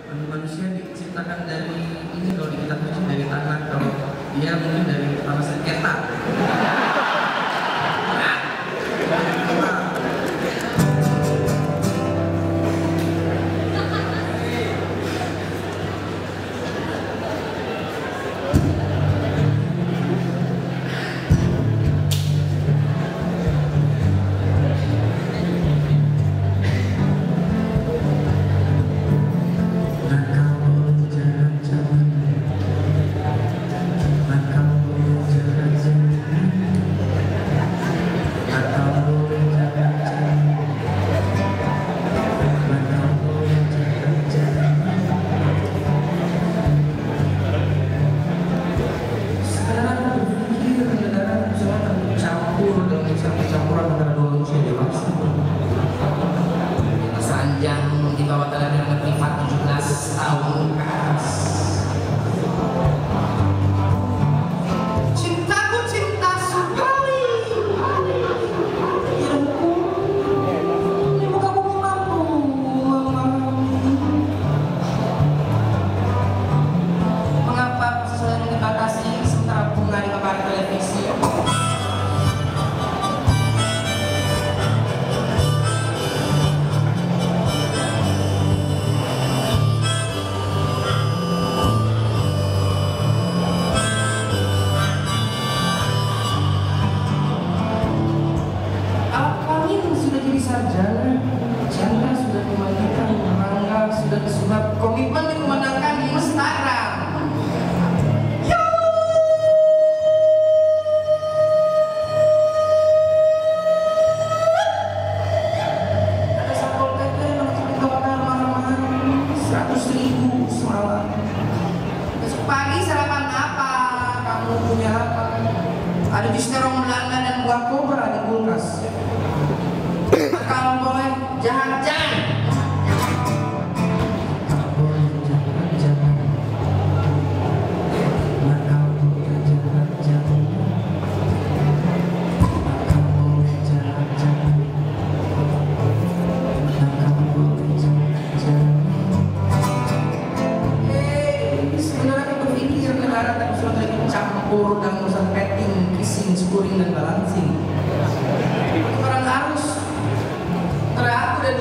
Manusia diciptakan dari ini, kalau di kitab suci dari tangan, kalau dia mungkin dari kepala sengketa. Ada bisterong Belanda dan buah kobra di kulkas. Kalau boleh jangan-jangan. Sebenarnya berpikir negara tak sudah campur dan urusan petting, kissing, scoring dan balancing. Orang harus teraku dan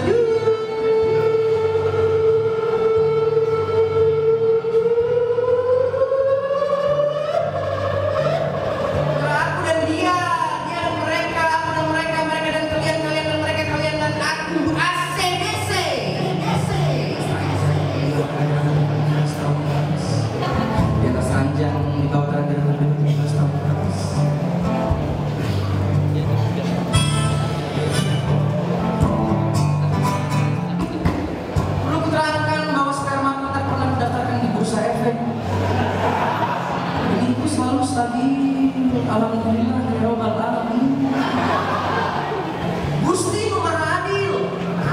teraku dan dia dan mereka, aku dan mereka, mereka dan kalian, kalian dan mereka, kalian dan aku. ACDC. Di atas ranjang di bawah ranjang. Selalu stabil, alhamdulillah ya rabbal alamin. Gusti nomor adil.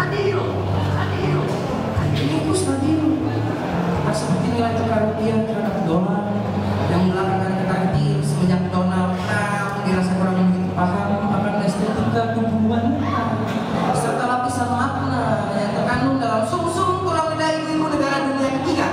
Ini ku stabil. Tak seperti nilai tukar rupiah terhadap dolar yang belakangan ketahuan semenjak Donald Trump dirasa kurang begitu paham akan estetika hubungan serta lapisan makna yang terkandung dalam sum-sum tulang lidah ibu-ibu negara dunia ketiga.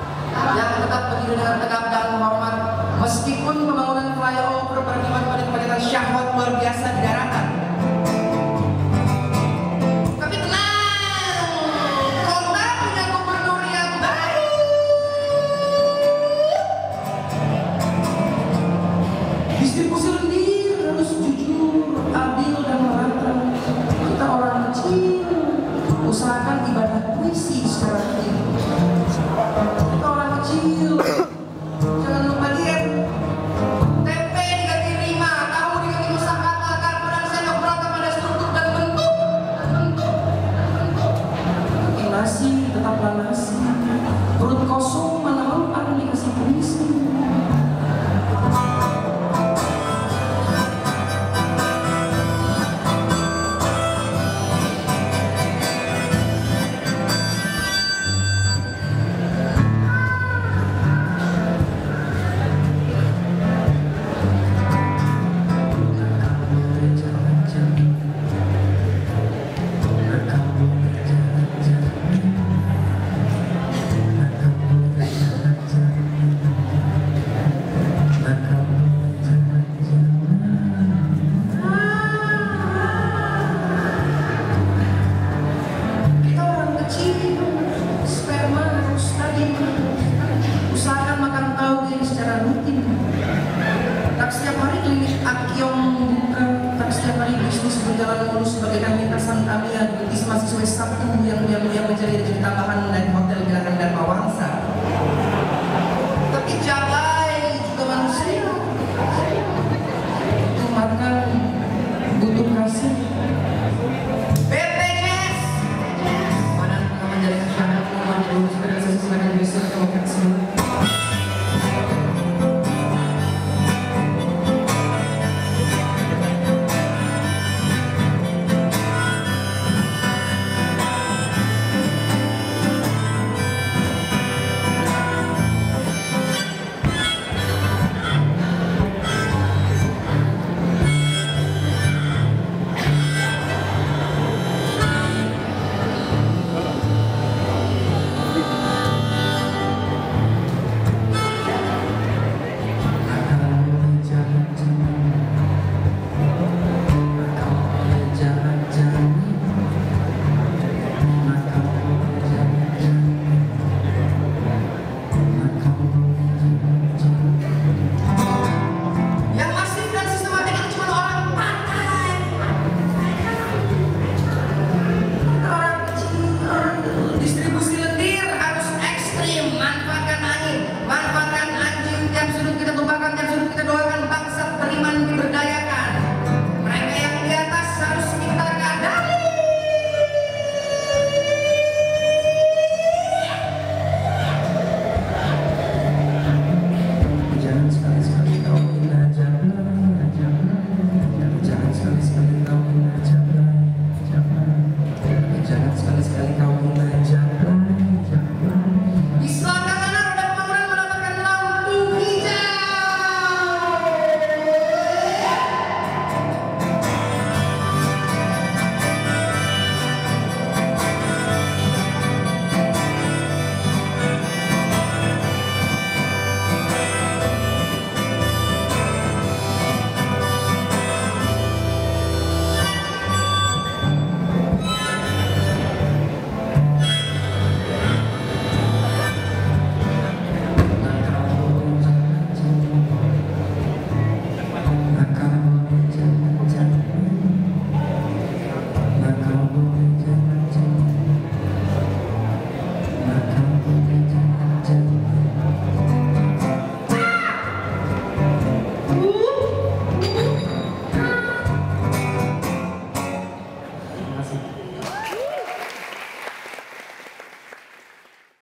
5 melakukan syahwat luar biasa di daratan. Tapi tenang, kota punya gubernur yang baik. Distribusi lendir harus jujur, adil, dan merata. Kita orang kecil, usahakan ibadah puisi secara rutin. Kita orang kecil, jangan lupa diet. Tempe diganti rima, tahu diganti kosakata, karma dan sendok berata pada struktur dan bentuk. Tapi nasi tetaplah nasi. Perut kosong mana mau akan dikasih puisi. Berjalan mulus bagaikan lintasan kami yang masih Sabtu yang menjadi rezeki tambahan dari